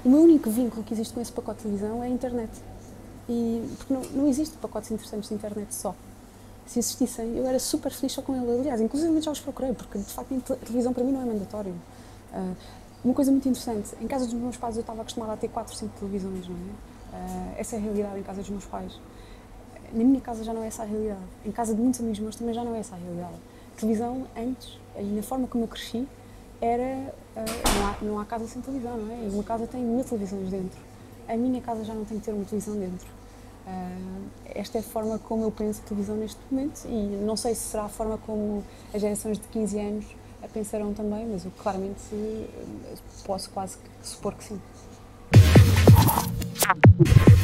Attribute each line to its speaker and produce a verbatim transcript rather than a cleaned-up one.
Speaker 1: O meu único vínculo que existe com esse pacote de televisão é a internet. E, porque não, não existe pacotes interessantes de internet só. Se existissem, eu era super feliz só com ele. Aliás, inclusive já os procurei, porque de facto a televisão para mim não é mandatório. Uh, uma coisa muito interessante, em casa dos meus pais eu estava acostumada a ter quatro, cinco televisões, não é? Uh, essa é a realidade em casa dos meus pais. Na minha casa já não é essa a realidade. Em casa de muitos amigos meus também já não é essa a realidade. A televisão, antes, e na forma como eu cresci, era... Uh, não, há, não há casa sem televisão, não é? Uma casa tem mil televisões dentro. A minha casa já não tem que ter uma televisão dentro. Uh, esta é a forma como eu penso televisão neste momento e não sei se será a forma como as gerações de quinze anos a pensarão também, mas eu claramente posso quase supor que sim.